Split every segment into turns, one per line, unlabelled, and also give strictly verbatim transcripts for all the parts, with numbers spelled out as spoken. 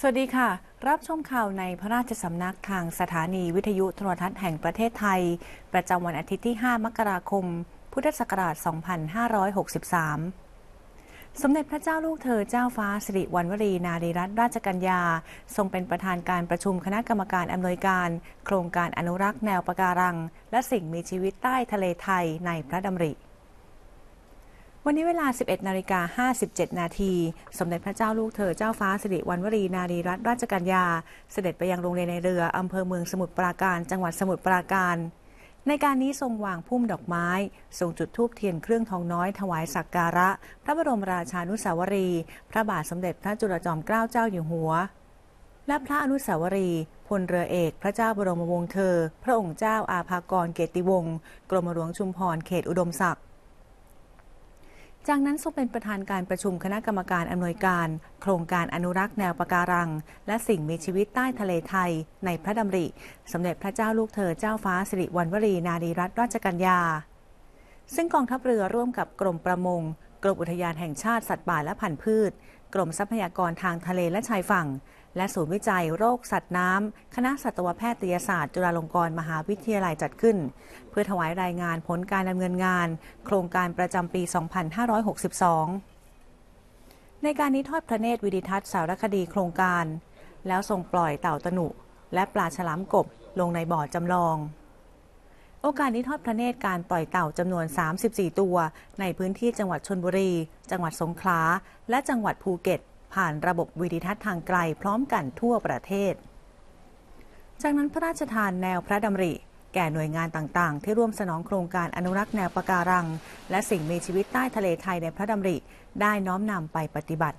สวัสดีค่ะรับชมข่าวในพระราชสำนักทางสถานีวิทยุโทรทัศน์แห่งประเทศไทยประจำวันอาทิตย์ที่ห้ามกราคมพุทธศักราชสองพันห้าร้อยหกสิบสามสมเด็จพระเจ้าลูกเธอเจ้าฟ้าสิริวัณวรีนารีรัตนราชกัญญาทรงเป็นประธานการประชุมคณะกรรมการอำนวยการโครงการอนุรักษ์แนวปะการังและสิ่งมีชีวิตใต้ทะเลไทยในพระดำริวันนี้เวลา สิบเอ็ดนาฬิกาห้าสิบเจ็ด นาทีสมเด็จพระเจ้าลูกเธอเจ้าฟ้าสิริวัณวรีนารีรัตนราชกัญญาเสด็จไปยังโรงเรียนในเรืออำเภอเมืองสมุทรปราการจังหวัดสมุทรปราการในการนี้ทรงวางพุ่มดอกไม้ทรงจุดธูปเทียนเครื่องทองน้อยถวายสักการะพระบรมราชานุสาวรีย์พระบาทสมเด็จพระจุลจอมเกล้าเจ้าอยู่หัวและพระอนุสาวรีย์พลเรือเอกพระเจ้าบรมวงศ์เธอพระองค์เจ้าอาภากรเกติวงศ์กรมหลวงชุมพรเขตอุดมศักดิ์จากนั้นทรงเป็นประธานการประชุมคณะกรรมการอำนวยการโครงการอนุรักษ์แนวปะการังและสิ่งมีชีวิตใต้ทะเลไทยในพระดำริสมเด็จพระเจ้าลูกเธอเจ้าฟ้าสิริวัณวรีนารีรัตนราชกัญญาซึ่งกองทัพเรือร่วมกับกรมประมงกรมอุทยานแห่งชาติสัตว์ป่าและพันธุ์พืชกรมทรัพยากรทางทะเลและชายฝั่งและศูนย์วิจัยโรคสัตว์น้ำคณะสัตวแพทยศาสตร์จุฬาลงกรณ์มหาวิทยาลัยจัดขึ้นเพื่อถวายรายงานผลการดำเนินงานโครงการประจำปี สองพันห้าร้อยหกสิบสอง ในการนี้ทอดพระเนตรวิดิทัศน์สารคดีโครงการแล้วทรงปล่อยเต่าตะหนุและปลาฉลามกบลงในบ่อจำลองโอกาสนี้ทอดพระเนตรการปล่อยเต่าจำนวนสามสิบสี่ตัวในพื้นที่จังหวัดชลบุรีจังหวัดสงขลาและจังหวัดภูเก็ตผ่านระบบวิดิทัศน์ทางไกลพร้อมกันทั่วประเทศจากนั้นพระราชทานแนวพระดำริแก่หน่วยงานต่างๆที่ร่วมสนองโครงการอนุรักษ์แนวปะการังและสิ่งมีชีวิตใต้ทะเลไทยในพระดำริได้น้อมนำไปปฏิบัติ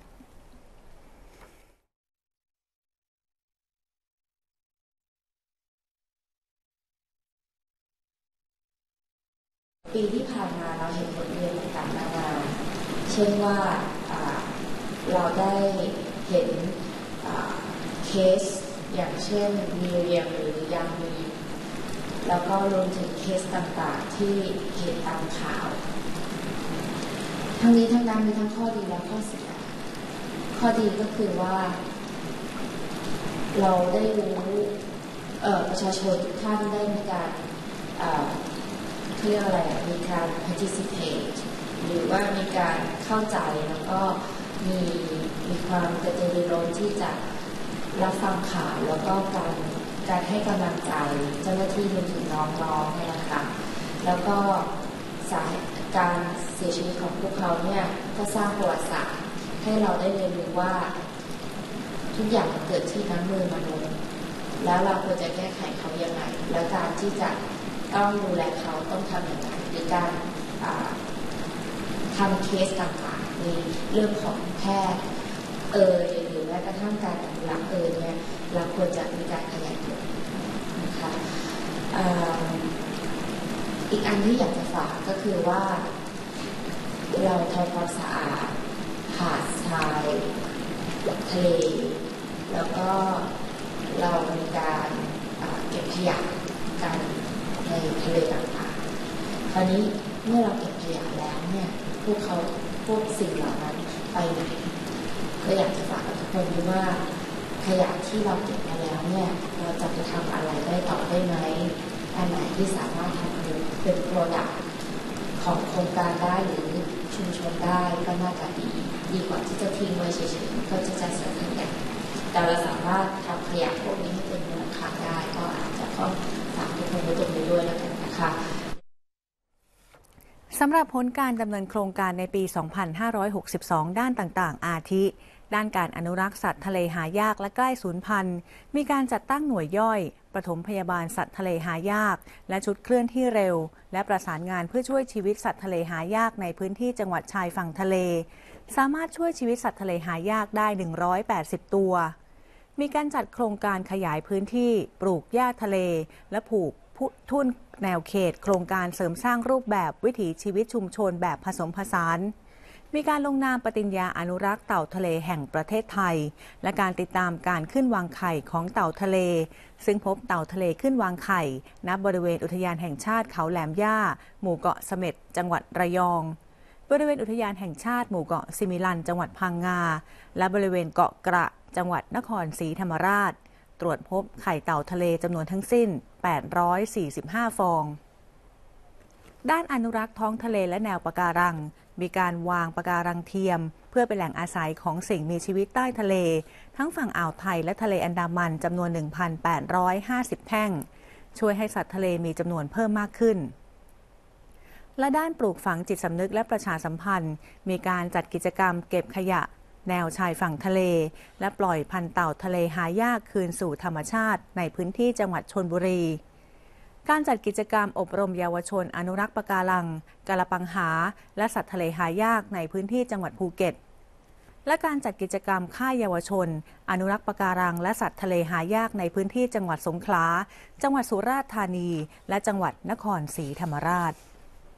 ปีที่ผ่านมาเราเห็นบทเรียนต่างๆนานาเช่นว่าเราได้เห็นเคสอย่างเช่นมีเรียมหรือยางมีแล้วก็รวมถึงเคสต่างๆที่เห็นตามข่าวทั้งนี้ทั้งนั้นมีทั้งข้อดีและข้อเสียข้อดีก็คือว่าเราได้รู้ประชาชนทุกท่านได้มีการเรียกอะไรมีการ participate หรือว่ามีการเข้าใจแล้วก็มีมีความกระตือรือร้นที่จะรับฟังข่าวแล้วก็การการให้กำลังใจเจ้าหน้าที่รวมถึงน้องๆเนี่ยนะคะแล้วก็สาเหตุการเสียชีวิตของพวกเขาเนี่ยก็สร้างประวัติศาสตร์ให้เราได้เรียนรู้ว่าทุกอย่างเกิดที่น้ำมือมนุษย์แล้วเราควรจะแก้ไขเขายังไงและการที่จะต้องดูแลเขาต้องทำอย่างไรหรือการทำเคสต่างๆในเรื่องของแพทย์เอ่ยหรือแม้กระทั่งการอนุรักษ์เอ่ยเนี่ยเราควรจะมีการขยายผลนะคะอีกอันที่อยากจะฝากก็คือว่าเราทำความสะอาดหาดทรายทะเลแล้วก็เรามีการเก็บขยะกันในทะเลต่างๆคราวนี้เมื่อเราเก็บขยะแล้วเนี่ยพวกเขาพวกสิ่งเหล่านั้นไปไหนก็อยากจะฝากกับทุกคนด้วยว่าขยะที่เราเก็บมาแล้วเนี่ยเราจะไปทำอะไรได้ต่อได้ไหมอันไหนที่สามารถทำเป็นโปรดักต์ของโครงการได้หรือชุมชนได้ก็น่าจะดีดีกว่าที่จะทิ้งไว้เฉยๆก็จะจะเสียขยะแต่เราสามารถทำขยะพวกนี้ให้เป็นมูลค่าได้ก็อาจจะต้องฝากทุกคนไว้ตรงนี้ด้วยแล้วกันนะคะ
สำหรับผลการดำเนินโครงการในปี สองพันห้าร้อยหกสิบสอง ด้านต่างๆอาทิด้านการอนุรักษ์สัตว์ทะเลหายากและใกล้สูญพันธุ์มีการจัดตั้งหน่วยย่อยปฐมพยาบาลสัตว์ทะเลหายากและชุดเคลื่อนที่เร็วและประสานงานเพื่อช่วยชีวิตสัตว์ทะเลหายากในพื้นที่จังหวัดชายฝั่งทะเลสามารถช่วยชีวิตสัตว์ทะเลหายากได้หนึ่งร้อยแปดสิบตัวมีการจัดโครงการขยายพื้นที่ปลูกหญ้าทะเลและผูกทุ่นแนวเขตโครงการเสริมสร้างรูปแบบวิถีชีวิตชุมชนแบบผสมผสานมีการลงนามปฏิญญาอนุรักษ์เต่าทะเลแห่งประเทศไทยและการติดตามการขึ้นวางไข่ของเต่าทะเลซึ่งพบเต่าทะเลขึ้นวางไข่ณบริเวณอุทยานแห่งชาติเขาแหลมย่าหมู่เกาะเสม็ดจังหวัดระยองบริเวณอุทยานแห่งชาติหมู่เกาะซิมิลันจังหวัดพังงาและบริเวณเกาะกระจังหวัดนครศรีธรรมราชตรวจพบไข่เต่าทะเลจำนวนทั้งสิ้นแปดร้อยสี่สิบห้าฟองด้านอนุรักษ์ท้องทะเลและแนวปะการังมีการวางปะการังเทียมเพื่อเป็นแหล่งอาศัยของสิ่งมีชีวิตใต้ทะเลทั้งฝั่งอ่าวไทยและทะเลอันดามันจำนวน หนึ่งพันแปดร้อยห้าสิบ แท่งช่วยให้สัตว์ทะเลมีจำนวนเพิ่มมากขึ้นและด้านปลูกฝังจิตสำนึกและประชาสัมพันธ์มีการจัดกิจกรรมเก็บขยะแนวชายฝั่งทะเลและปล่อยพันธุ์เต่าทะเลหายากคืนสู่ธรรมชาติในพื้นที่จังหวัดชลบุรีการจัดกิจกรรมอบรมเยาวชนอนุรักษ์ปะการังกาละปังหาและสัตว์ทะเลหายากในพื้นที่จังหวัดภูเก็ตและการจัดกิจกรรมค่ายเยาวชนอนุรักษ์ปะการังและสัตว์ทะเลหายากในพื้นที่จังหวัดสงขลาจังหวัดสุราษฎร์ธานีและจังหวัดนครศรีธรรมราช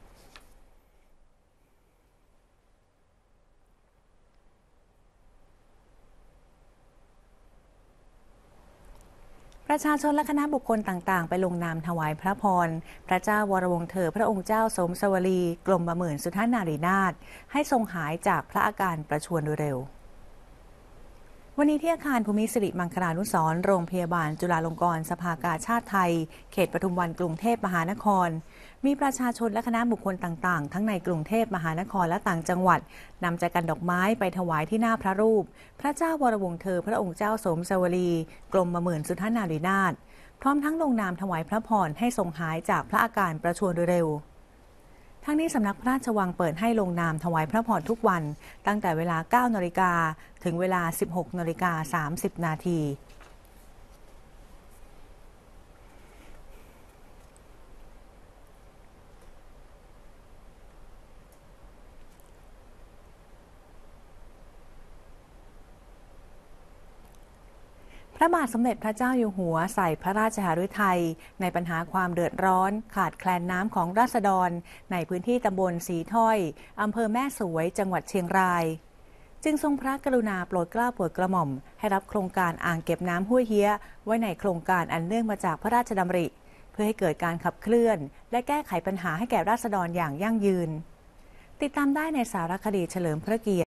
ประชาชนและคณะบุคคลต่างๆไปลงนามถวายพระพรพระเจ้าวรวงศ์เธอพระองค์เจ้าสมสวลีกรมหมื่นสุทนารีนาถให้ทรงหายจากพระอาการประชวรโดยเร็ววันนี้ที่อาคารภูมิสิริมังคลานุสรณ์โรงพยาบาลจุฬาลงกรณ์สภากาชาดไทยเขตปทุมวันกรุงเทพมหานครมีประชาชนและคณะบุคคลต่างๆทั้งในกรุงเทพมหานครและต่างจังหวัดนำใจกันดอกไม้ไปถวายที่หน้าพระรูปพระเจ้าวรวงศ์เธอพระองค์เจ้าสมสวลีกรมหมื่นสุทนารีนาถพร้อมทั้งลงนามถวายพระพรให้ทรงหายจากพระอาการประชวรโดยเร็วทั้งนี้สำนักพระราชวังเปิดให้ลงนามถวายพระพรทุกวันตั้งแต่เวลา เก้านาฬิกา ถึงเวลา สิบหกนาฬิกาสามสิบ นาทีพระบาทสมเด็จพระเจ้าอยู่หัวใส่พระราชหฤทัยในปัญหาความเดือดร้อนขาดแคลนน้ำของราษฎรในพื้นที่ตำบลสีถ้อยอำเภอแม่สวยจังหวัดเชียงรายจึงทรงพระกรุณาโปรดเกล้าโปรดกระหม่อมให้รับโครงการอ่างเก็บน้ำห้วยเฮี้ยไว้ในโครงการอันเนื่องมาจากพระราชดำริเพื่อให้เกิดการขับเคลื่อนและแก้ไขปัญหาให้แก่ราษฎรอย่างยั่งยืนติดตามได้ในสารคดีเฉลิมพระเกียรติ